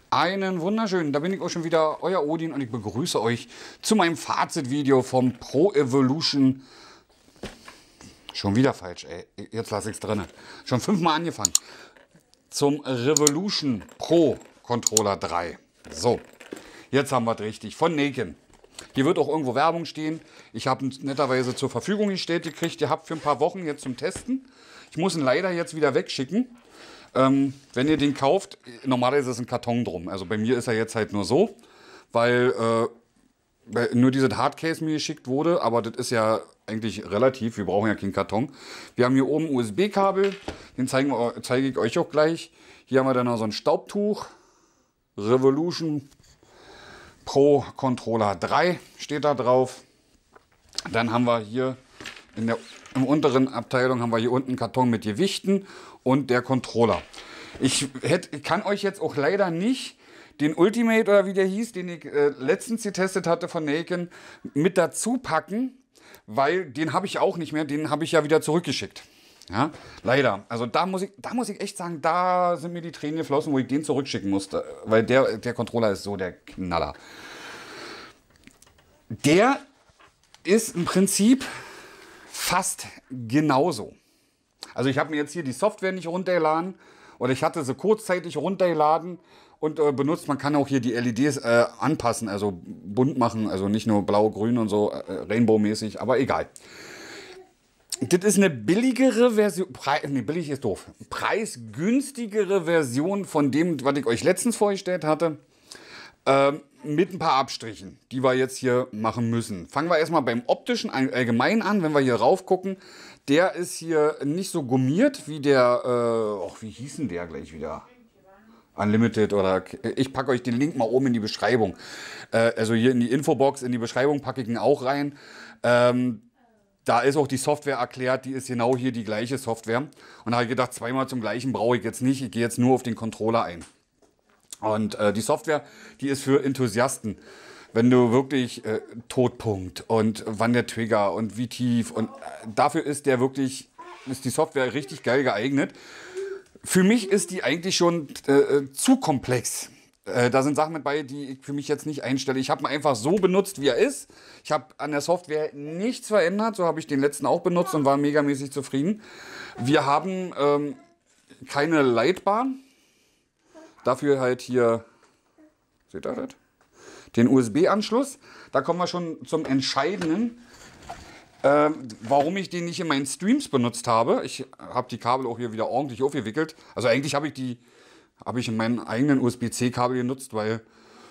Einen wunderschönen, da bin ich auch schon wieder, euer Odin, und ich begrüße euch zu meinem Fazitvideo vom Pro Evolution. Schon wieder falsch, ey. Jetzt lasse ich es drin. Schon 5-mal angefangen. Zum Revolution Pro Controller 3. So, jetzt haben wir es richtig. Von Naken. Hier wird auch irgendwo Werbung stehen. Ich habe ihn netterweise zur Verfügung gestellt gekriegt. Ihr habt für ein paar Wochen jetzt zum Testen. Ich muss ihn leider jetzt wieder wegschicken. Wenn ihr den kauft, normalerweise ist ein Karton drum. Also bei mir ist er jetzt halt nur so, weil nur dieses Hardcase mir geschickt wurde. Aber das ist ja eigentlich relativ. Wir brauchen ja keinen Karton. Wir haben hier oben USB-Kabel. Den zeige ich euch auch gleich. Hier haben wir dann noch so ein Staubtuch. Revolution Pro Controller 3 steht da drauf. Dann haben wir hier im unteren Abteilung haben wir hier unten einen Karton mit Gewichten und der Controller. Ich kann euch jetzt auch leider nicht den Ultimate oder wie der hieß, den ich letztens getestet hatte von Naken, mit dazu packen, weil den habe ich auch nicht mehr, den habe ich ja wieder zurückgeschickt. Ja, leider. Also da muss ich echt sagen, da sind mir die Tränen geflossen, wo ich den zurückschicken musste, weil der Controller ist so der Knaller. Der ist im Prinzip fast genauso. Also ich habe mir jetzt hier die Software nicht runtergeladen oder ich hatte sie kurzzeitig runtergeladen und benutzt. Man kann auch hier die LEDs anpassen, also bunt machen, also nicht nur blau, grün und so, Rainbow-mäßig, aber egal. Das ist eine billigere Version, billig ist doof, preisgünstigere Version von dem, was ich euch letztens vorgestellt hatte, mit ein paar Abstrichen, die wir jetzt hier machen müssen. Fangen wir erstmal beim optischen allgemein an, wenn wir hier rauf gucken. Der ist hier nicht so gummiert wie der, wie hieß denn der gleich wieder? Unlimited oder, ich packe euch den Link mal oben in die Beschreibung. Also hier in die Infobox, in die Beschreibung packe ich ihn auch rein. Da ist auch die Software erklärt, die ist genau hier die gleiche Software. Und da habe ich gedacht, zweimal zum gleichen brauche ich jetzt nicht. Ich gehe jetzt nur auf den Controller ein. Und die Software, die ist für Enthusiasten. Wenn du wirklich Todpunkt und wann der Trigger und wie tief und dafür ist die Software richtig geil geeignet. Für mich ist die eigentlich schon zu komplex. Da sind Sachen mit bei, die ich für mich jetzt nicht einstelle. Ich habe ihn einfach so benutzt, wie er ist. Ich habe an der Software nichts verändert. So habe ich den letzten auch benutzt und war megamäßig zufrieden. Wir haben keine Leitbahn. Dafür halt hier, seht ihr das? Den USB-Anschluss. Da kommen wir schon zum Entscheidenden, warum ich den nicht in meinen Streams benutzt habe. Ich habe die Kabel auch hier wieder ordentlich aufgewickelt. Also eigentlich habe ich in meinen eigenen USB-C-Kabel genutzt, weil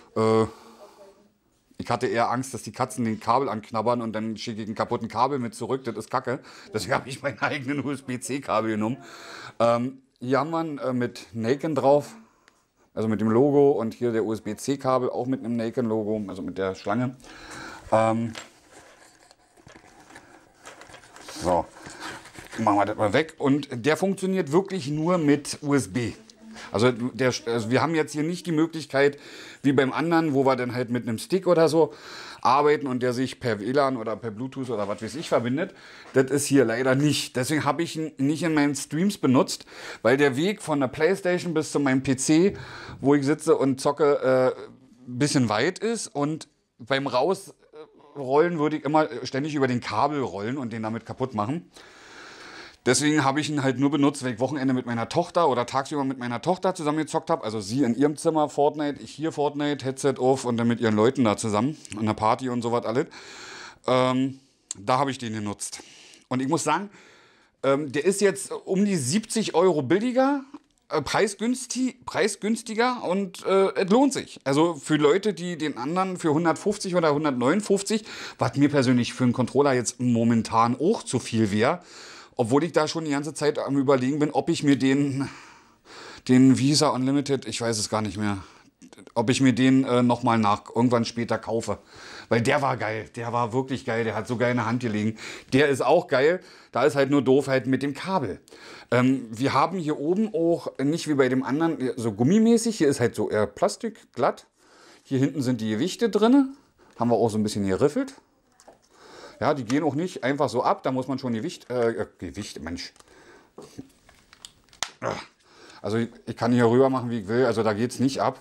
ich hatte eher Angst, dass die Katzen den Kabel anknabbern und dann schicke ich einen kaputten Kabel mit zurück. Das ist kacke. Deswegen habe ich meine eigenen USB-C-Kabel genommen. Hier haben wir mit Naken drauf. Also mit dem Logo und hier der USB-C-Kabel auch mit einem Naken-Logo, also mit der Schlange. So, machen wir das mal weg. Und der funktioniert wirklich nur mit USB. Also wir haben jetzt hier nicht die Möglichkeit, wie beim anderen, wo wir dann halt mit einem Stick oder so arbeiten und der sich per WLAN oder per Bluetooth oder was weiß ich verbindet. Das ist hier leider nicht. Deswegen habe ich ihn nicht in meinen Streams benutzt, weil der Weg von der Playstation bis zu meinem PC, wo ich sitze und zocke, ein bisschen weit ist. Und beim Rausrollen würde ich immer ständig über den Kabel rollen und den damit kaputt machen. Deswegen habe ich ihn halt nur benutzt, wenn ich Wochenende mit meiner Tochter oder tagsüber mit meiner Tochter zusammen gezockt habe. Also sie in ihrem Zimmer Fortnite, ich hier Fortnite, Headset auf und dann mit ihren Leuten da zusammen an der Party und sowas alles. Da habe ich den genutzt. Und ich muss sagen, der ist jetzt um die 70 Euro billiger, preisgünstiger und es lohnt sich. Also für Leute, die den anderen für 150 oder 159, was mir persönlich für einen Controller jetzt momentan auch zu viel wäre, obwohl ich da schon die ganze Zeit am Überlegen bin, ob ich mir den Visa Unlimited, ich weiß es gar nicht mehr, ob ich mir den nochmal irgendwann später kaufe. Weil der war geil, der war wirklich geil, der hat so geil in der Hand gelegen. Der ist auch geil, da ist halt nur doof halt mit dem Kabel. Wir haben hier oben auch, nicht wie bei dem anderen, so gummimäßig, hier ist halt so eher Plastik, glatt. Hier hinten sind die Gewichte drin, haben wir auch so ein bisschen geriffelt. Ja, die gehen auch nicht einfach so ab, da muss man schon Gewicht, Mensch. Also ich kann hier rüber machen, wie ich will, also da geht es nicht ab.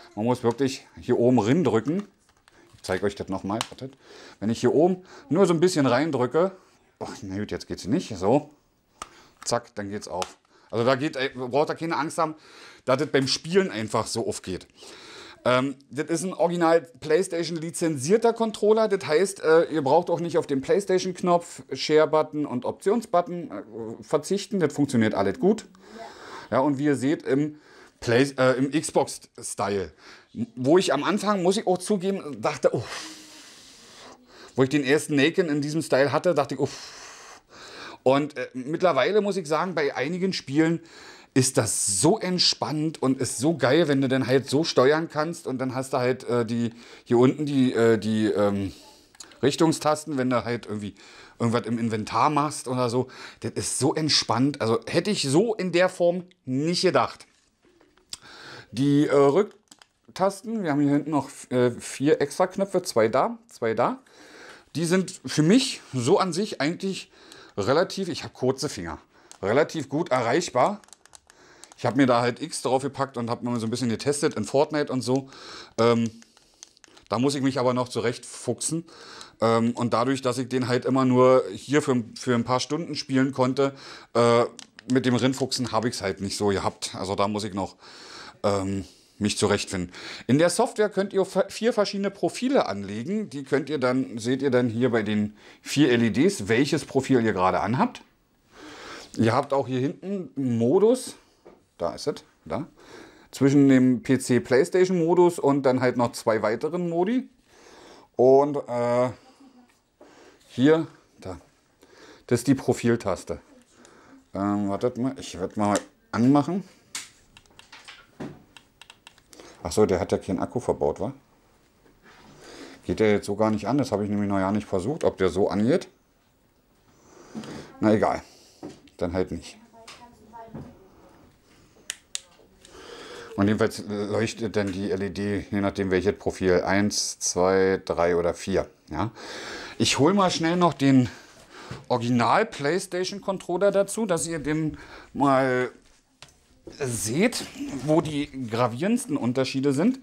Man muss wirklich hier oben drücken. Ich zeige euch das nochmal. Wenn ich hier oben nur so ein bisschen reindrücke, ach, na gut, jetzt geht es nicht, so, zack, dann geht es auf. Also da braucht ihr keine Angst haben, dass das beim Spielen einfach so aufgeht. Das ist ein original PlayStation lizenzierter Controller. Das heißt, ihr braucht auch nicht auf den PlayStation-Knopf, Share-Button und Options-Button verzichten. Das funktioniert alles gut. Ja, und wie ihr seht, im Xbox-Style. Wo ich am Anfang, muss ich auch zugeben, dachte, oh, wo ich den ersten Naken in diesem Style hatte, dachte ich, oh. Und mittlerweile muss ich sagen, bei einigen Spielen ist das so entspannt und ist so geil, wenn du dann halt so steuern kannst und dann hast du halt hier unten die Richtungstasten, wenn du halt irgendwie irgendwas im Inventar machst oder so. Das ist so entspannt. Also hätte ich so in der Form nicht gedacht. Die Rücktasten, wir haben hier hinten noch 4 extra Knöpfe, 2 da, 2 da. Die sind für mich so an sich eigentlich relativ, ich habe kurze Finger, relativ gut erreichbar. Ich habe mir da halt X drauf gepackt und habe mal so ein bisschen getestet in Fortnite und so. Da muss ich mich aber noch zurechtfuchsen. Und dadurch, dass ich den halt immer nur hier für ein paar Stunden spielen konnte, mit dem Rinfuchsen habe ich es halt nicht so gehabt. Also da muss ich noch mich zurechtfinden. In der Software könnt ihr 4 verschiedene Profile anlegen. Die könnt ihr dann, seht ihr dann hier bei den 4 LEDs, welches Profil ihr gerade anhabt. Ihr habt auch hier hinten einen Modus. Da ist es, da. Zwischen dem PC-Playstation-Modus und dann halt noch 2 weiteren Modi. Und hier, da. Das ist die Profiltaste. Wartet mal, ich werde mal anmachen. Achso, der hat ja keinen Akku verbaut, wa? Geht der jetzt so gar nicht an? Das habe ich nämlich noch ja nicht versucht, ob der so angeht. Na egal, dann halt nicht. Und jedenfalls leuchtet dann die LED, je nachdem welches Profil, 1, 2, 3 oder 4. Ja? Ich hole mal schnell noch den Original PlayStation Controller dazu, dass ihr den mal seht, wo die gravierendsten Unterschiede sind.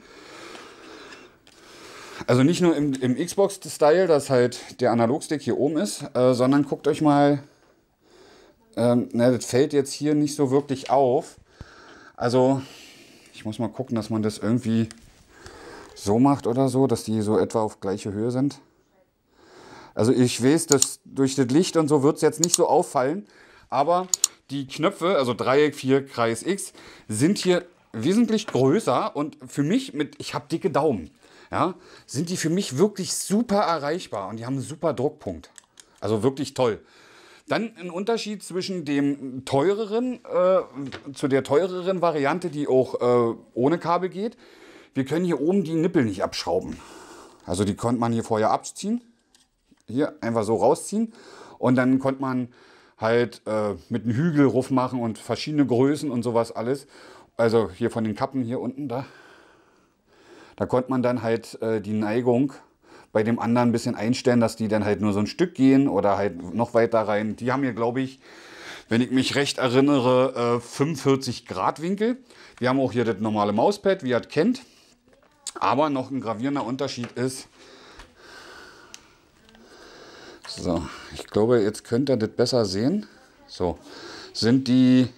Also nicht nur im Xbox-Style, dass halt der Analogstick hier oben ist, sondern guckt euch mal, das fällt jetzt hier nicht so wirklich auf. Also ich muss mal gucken, dass man das irgendwie so macht oder so, dass die so etwa auf gleiche Höhe sind. Also ich weiß, dass durch das Licht und so wird es jetzt nicht so auffallen, aber die Knöpfe, also Dreieck, 4, Kreis, X, sind hier wesentlich größer und für mich, ich habe dicke Daumen, ja, sind die für mich wirklich super erreichbar und die haben einen super Druckpunkt. Also wirklich toll. Dann ein Unterschied zwischen dem teureren, zu der teureren Variante, die auch ohne Kabel geht. Wir können hier oben die Nippel nicht abschrauben. Also die konnte man hier vorher abziehen. Hier einfach so rausziehen. Und dann konnte man halt mit einem Hügel ruf machen und verschiedene Größen und sowas alles. Also hier von den Kappen hier unten da. Da konnte man dann halt die Neigung bei dem anderen ein bisschen einstellen, dass die dann halt nur so ein Stück gehen oder halt noch weiter rein. Die haben hier, glaube ich, wenn ich mich recht erinnere, 45 Grad Winkel. Wir haben auch hier das normale Mauspad, wie ihr es kennt. Aber noch ein gravierender Unterschied ist, so, ich glaube, jetzt könnt ihr das besser sehen. So, sind die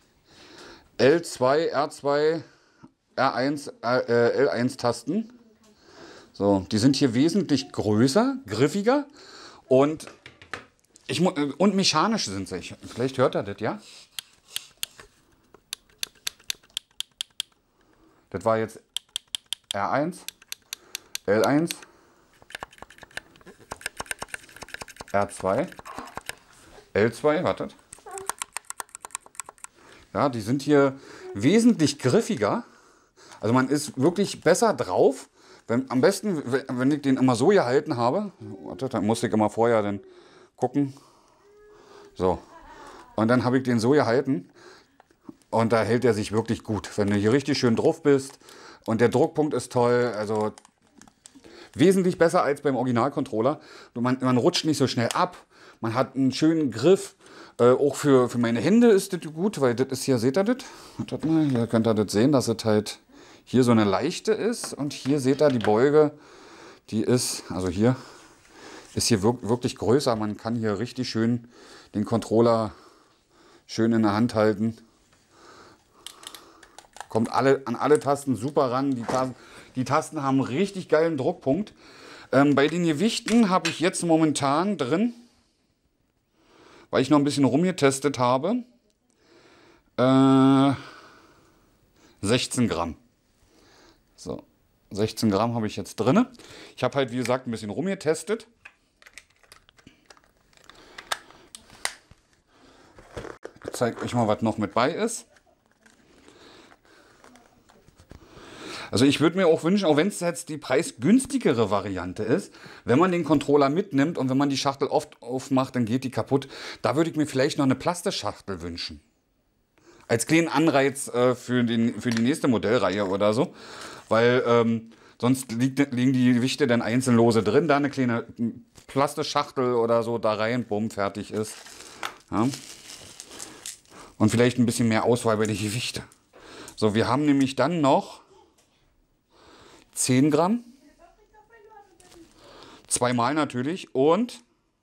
L2, R2, R1, L1 Tasten. So, die sind hier wesentlich größer, griffiger und mechanisch sind sie. Vielleicht hört ihr das, ja? Das war jetzt R1, L1, R2, L2, wartet. Ja, die sind hier wesentlich griffiger. Also man ist wirklich besser drauf. Am besten, wenn ich den immer so gehalten habe, warte, dann musste ich immer vorher dann gucken. So. Und dann habe ich den so gehalten. Und da hält er sich wirklich gut. Wenn du hier richtig schön drauf bist. Und der Druckpunkt ist toll. Also wesentlich besser als beim Originalcontroller. Man rutscht nicht so schnell ab. Man hat einen schönen Griff. Auch für meine Hände ist das gut, weil das ist hier, seht ihr das? Wartet mal, hier könnt ihr das sehen, dass es halt hier so eine leichte ist und hier seht ihr die Beuge, die ist, also hier ist hier wirklich größer. Man kann hier richtig schön den Controller schön in der Hand halten. Kommt an alle Tasten super ran. Die Tasten haben einen richtig geilen Druckpunkt. Bei den Gewichten habe ich jetzt momentan drin, weil ich noch ein bisschen rumgetestet habe, 16 Gramm. So, 16 Gramm habe ich jetzt drin. Ich habe halt, wie gesagt, ein bisschen rumgetestet. Ich zeige euch mal, was noch mit bei ist. Also ich würde mir auch wünschen, auch wenn es jetzt die preisgünstigere Variante ist, wenn man den Controller mitnimmt und wenn man die Schachtel oft aufmacht, dann geht die kaputt. Da würde ich mir vielleicht noch eine Plastikschachtel wünschen. Als kleinen Anreiz für die nächste Modellreihe oder so. Weil sonst liegen die Gewichte dann einzeln lose drin. Da eine kleine Plastikschachtel oder so da rein, bumm, fertig ist. Ja. Und vielleicht ein bisschen mehr Auswahl bei den Gewichten. So, wir haben nämlich dann noch 10 Gramm. Zweimal natürlich. Und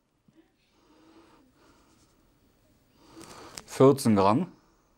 14 Gramm.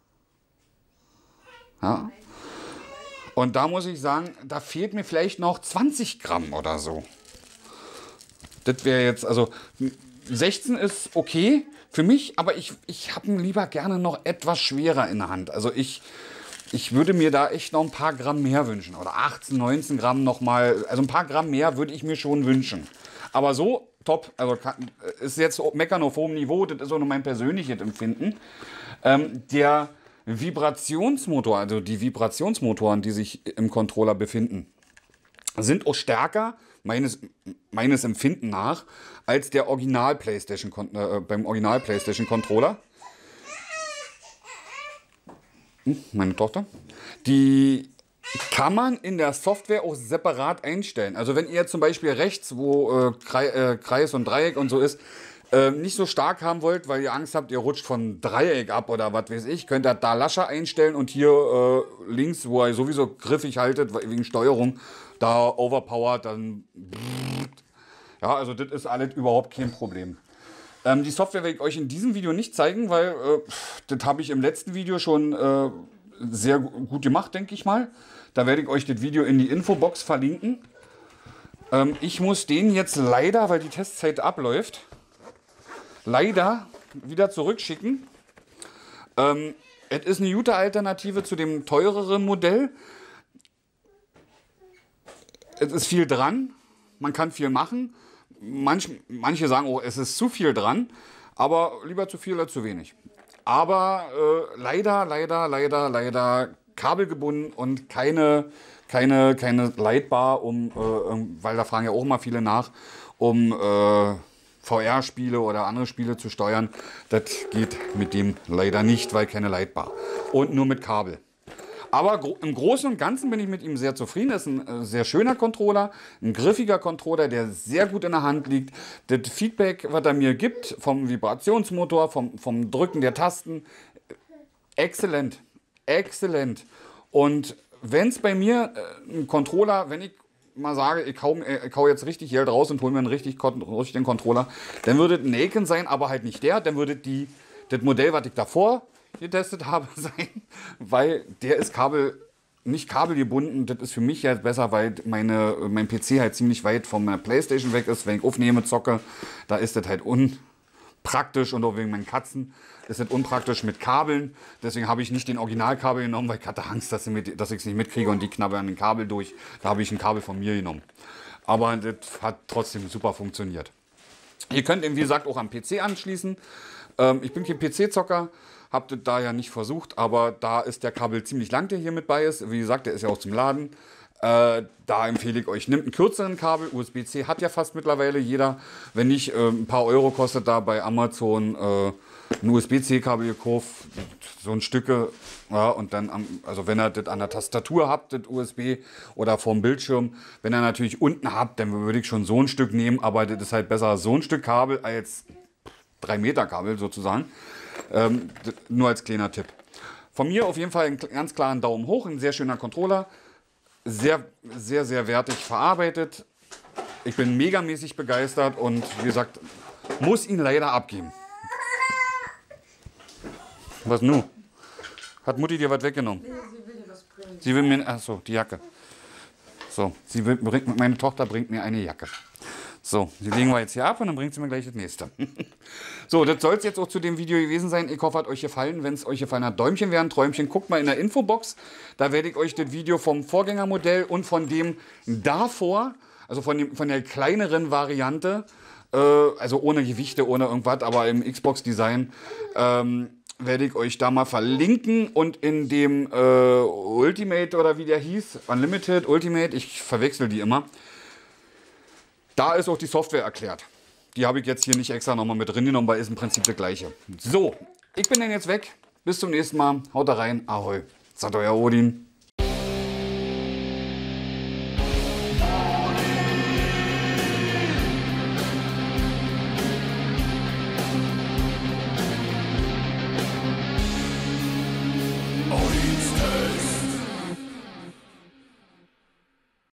Ja. Und da muss ich sagen, da fehlt mir vielleicht noch 20 Gramm oder so. Das wäre jetzt, also 16 ist okay für mich, aber ich habe ihn lieber gerne noch etwas schwerer in der Hand. Also ich würde mir da echt noch ein paar Gramm mehr wünschen. Oder 18, 19 Gramm nochmal. Also ein paar Gramm mehr würde ich mir schon wünschen. Aber so top. Also ist jetzt meckern auf hohem Niveau. Das ist auch nur mein persönliches Empfinden. Der Vibrationsmotor, also die Vibrationsmotoren, die sich im Controller befinden, sind auch stärker, meines Empfinden nach, als der Original beim Original PlayStation Controller. Meine Tochter. Die kann man in der Software auch separat einstellen. Also wenn ihr zum Beispiel rechts, wo Kreis und Dreieck und so ist, nicht so stark haben wollt, weil ihr Angst habt, ihr rutscht von Dreieck ab oder was weiß ich, könnt ihr da Lascher einstellen und hier links, wo ihr sowieso griffig haltet, wegen Steuerung, da overpowered, dann... Ja, also das ist alles überhaupt kein Problem. Die Software werde ich euch in diesem Video nicht zeigen, weil das habe ich im letzten Video schon sehr gut gemacht, denke ich mal. Da werde ich euch das Video in die Infobox verlinken. Ich muss den jetzt leider, weil die Testzeit abläuft, leider wieder zurückschicken. Es ist eine gute Alternative zu dem teureren Modell. Es ist viel dran, man kann viel machen. Manche sagen, oh, es ist zu viel dran, aber lieber zu viel als zu wenig. Aber leider kabelgebunden und keine Lightbar, weil da fragen ja auch mal viele nach, um VR-Spiele oder andere Spiele zu steuern. Das geht mit dem leider nicht, weil keine Lightbar. Und nur mit Kabel. Aber im Großen und Ganzen bin ich mit ihm sehr zufrieden. Das ist ein sehr schöner Controller, ein griffiger Controller, der sehr gut in der Hand liegt. Das Feedback, was er mir gibt, vom Vibrationsmotor, vom Drücken der Tasten, exzellent. Exzellent. Und wenn es bei mir ein Controller, wenn ich mal sage, ich hau jetzt richtig Geld raus und hole mir einen richtigen Controller, dann würde es ein Naken sein, aber halt nicht der. Dann würde das Modell, was ich davor getestet habe, sein, weil der ist nicht kabelgebunden. Das ist für mich jetzt besser, weil mein PC halt ziemlich weit von der PlayStation weg ist. Wenn ich aufnehme, zocke, da ist das halt unpraktisch und auch wegen meinen Katzen ist das unpraktisch mit Kabeln. Deswegen habe ich nicht den Originalkabel genommen, weil ich hatte Angst, dass ich es nicht mitkriege und die knabbern den Kabel durch. Da habe ich ein Kabel von mir genommen. Aber das hat trotzdem super funktioniert. Ihr könnt ihn, wie gesagt, auch am PC anschließen. Ich bin kein PC-Zocker. Habt ihr da ja nicht versucht, aber da ist der Kabel ziemlich lang, der hier mit bei ist. Wie gesagt, der ist ja auch zum Laden. Da empfehle ich euch, nehmt einen kürzeren Kabel. USB-C hat ja fast mittlerweile jeder. Wenn nicht, ein paar Euro kostet da bei Amazon ein USB-C-Kabel gekauft. So ein Stücke. Ja, und dann, also wenn ihr das an der Tastatur habt, das USB oder vorm Bildschirm. Wenn ihr natürlich unten habt, dann würde ich schon so ein Stück nehmen. Aber das ist halt besser so ein Stück Kabel als 3 Meter Kabel sozusagen. Nur als kleiner Tipp. Von mir auf jeden Fall einen ganz klaren Daumen hoch, ein sehr schöner Controller. sehr, sehr, sehr wertig verarbeitet. Ich bin megamäßig begeistert und wie gesagt, muss ihn leider abgeben. Was nun? Hat Mutti dir was weggenommen? Nee, sie will dir was bringen. Sie will mir, achso, die Jacke. So, meine Tochter bringt mir eine Jacke. So, die legen wir jetzt hier ab und dann bringt sie mir gleich das nächste. So, das soll es jetzt auch zu dem Video gewesen sein. Ich hoffe, hat euch gefallen. Wenn es euch gefallen hat, Däumchen wäre ein Träumchen. Guckt mal in der Infobox. Da werde ich euch das Video vom Vorgängermodell und von dem davor, also von der kleineren Variante, also ohne Gewichte, ohne irgendwas, aber im Xbox-Design, werde ich euch da mal verlinken. Und in dem Ultimate oder wie der hieß, Unlimited, Ultimate, ich verwechsel die immer, da ist auch die Software erklärt. Die habe ich jetzt hier nicht extra nochmal mit drin genommen, weil ist im Prinzip das gleiche. So, ich bin dann jetzt weg. Bis zum nächsten Mal. Haut da rein. Ahoi. Sagt euer Odin.